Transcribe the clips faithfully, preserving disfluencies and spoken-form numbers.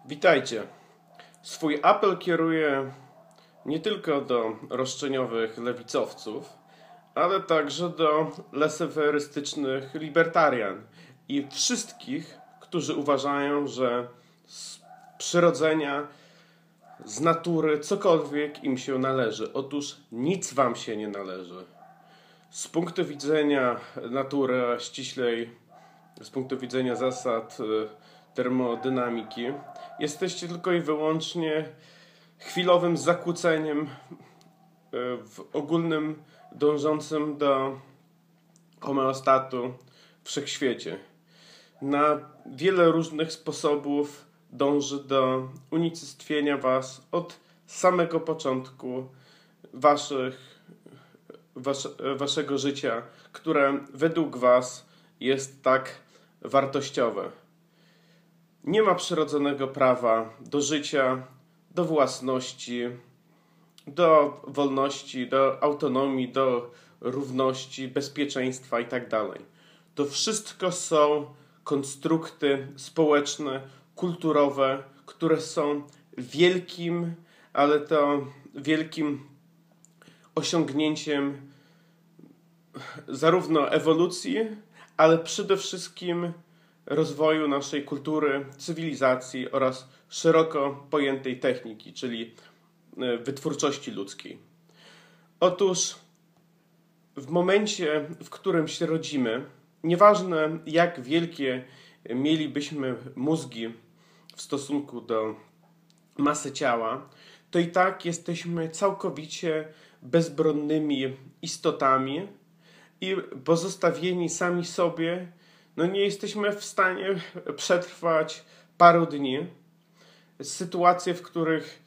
Witajcie. Swój apel kieruję nie tylko do roszczeniowych lewicowców, ale także do lesewerystycznych libertarian i wszystkich, którzy uważają, że z przyrodzenia, z natury cokolwiek im się należy. Otóż nic wam się nie należy. Z punktu widzenia natury, a ściślej z punktu widzenia zasad termodynamiki, jesteście tylko i wyłącznie chwilowym zakłóceniem w ogólnym dążącym do homeostatu wszechświecie. Na wiele różnych sposobów dąży do unicestwienia was od samego początku waszych, was, waszego życia, które według was jest tak wartościowe. Nie ma przyrodzonego prawa do życia, do własności, do wolności, do autonomii, do równości, bezpieczeństwa itd. To wszystko są konstrukty społeczne, kulturowe, które są wielkim, ale to wielkim osiągnięciem zarówno ewolucji, ale przede wszystkim rozwoju naszej kultury, cywilizacji oraz szeroko pojętej techniki, czyli wytwórczości ludzkiej. Otóż w momencie, w którym się rodzimy, nieważne jak wielkie mielibyśmy mózgi w stosunku do masy ciała, to i tak jesteśmy całkowicie bezbronnymi istotami i pozostawieni sami sobie, no nie jesteśmy w stanie przetrwać paru dni. Sytuacje, w których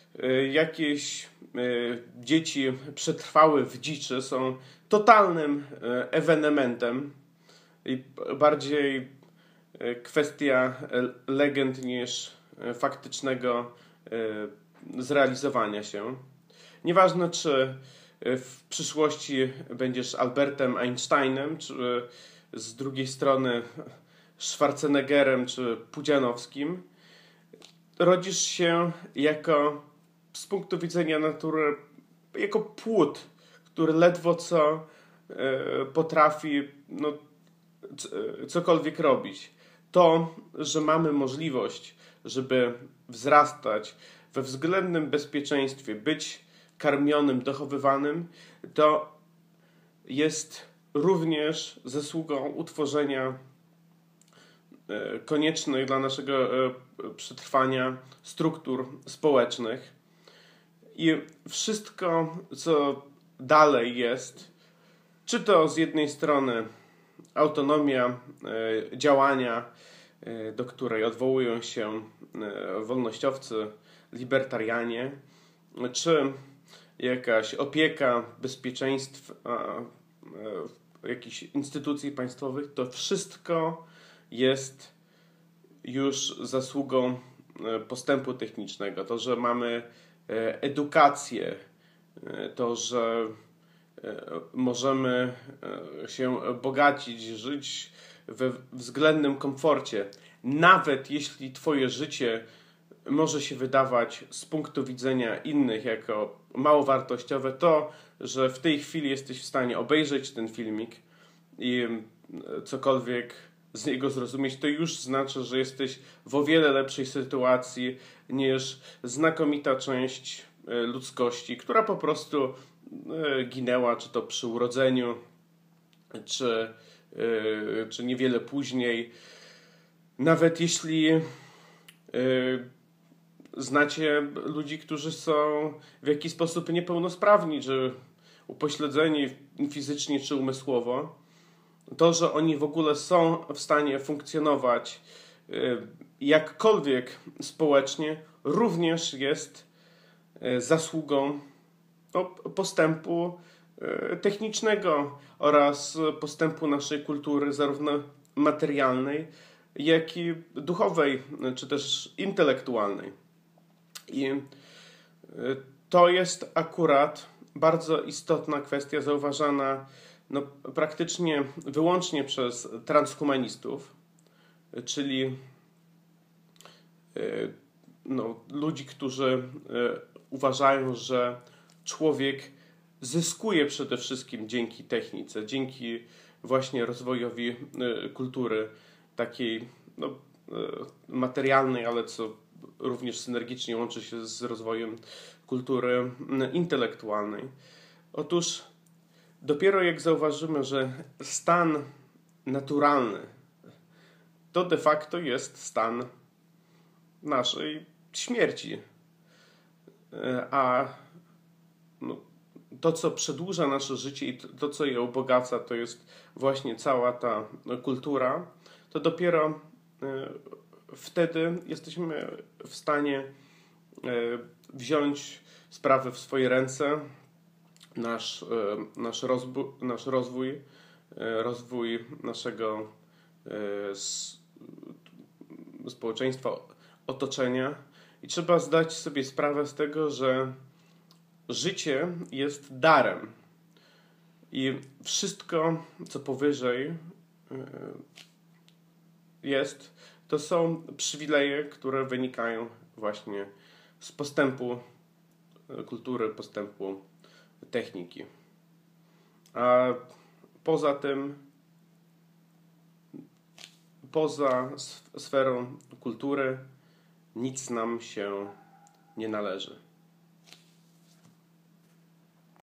jakieś dzieci przetrwały w dziczy, są totalnym ewenementem i bardziej kwestia legend niż faktycznego zrealizowania się. Nieważne, czy w przyszłości będziesz Albertem Einsteinem, czy z drugiej strony Schwarzeneggerem, czy Pudzianowskim, rodzisz się jako, z punktu widzenia natury, jako płód, który ledwo co potrafi no, cokolwiek robić. To, że mamy możliwość, żeby wzrastać we względnym bezpieczeństwie, być karmionym, dochowywanym, to jest również zasługą utworzenia koniecznych dla naszego przetrwania struktur społecznych. I wszystko, co dalej jest, czy to z jednej strony autonomia działania, do której odwołują się wolnościowcy, libertarianie, czy jakaś opieka, bezpieczeństw jakichś instytucji państwowych, to wszystko jest już zasługą postępu technicznego. To, że mamy edukację, to, że możemy się bogacić, żyć we względnym komforcie. Nawet jeśli twoje życie może się wydawać z punktu widzenia innych jako mało wartościowe, to, że w tej chwili jesteś w stanie obejrzeć ten filmik i cokolwiek z niego zrozumieć, to już znaczy, że jesteś w o wiele lepszej sytuacji niż znakomita część ludzkości, która po prostu ginęła, czy to przy urodzeniu, czy, czy niewiele później. Nawet jeśli znacie ludzi, którzy są w jakiś sposób niepełnosprawni, czy upośledzeni fizycznie, czy umysłowo, to, że oni w ogóle są w stanie funkcjonować jakkolwiek społecznie, również jest zasługą postępu technicznego oraz postępu naszej kultury, zarówno materialnej, jak i duchowej, czy też intelektualnej. I to jest akurat bardzo istotna kwestia, zauważana no, praktycznie wyłącznie przez transhumanistów, czyli no, ludzi, którzy uważają, że człowiek zyskuje przede wszystkim dzięki technice, dzięki właśnie rozwojowi kultury takiej no, materialnej, ale co również synergicznie łączy się z rozwojem kultury intelektualnej. Otóż dopiero jak zauważymy, że stan naturalny to de facto jest stan naszej śmierci, a no, to, co przedłuża nasze życie i to, co je ubogaca, to jest właśnie cała ta kultura, to dopiero wtedy jesteśmy w stanie wziąć sprawę w swoje ręce, nasz, nasz, rozbój, nasz rozwój, rozwój naszego społeczeństwa, otoczenia. I trzeba zdać sobie sprawę z tego, że życie jest darem. I wszystko, co powyżej jest, to są przywileje, które wynikają właśnie z postępu kultury, postępu techniki. A poza tym, poza sferą kultury nic nam się nie należy.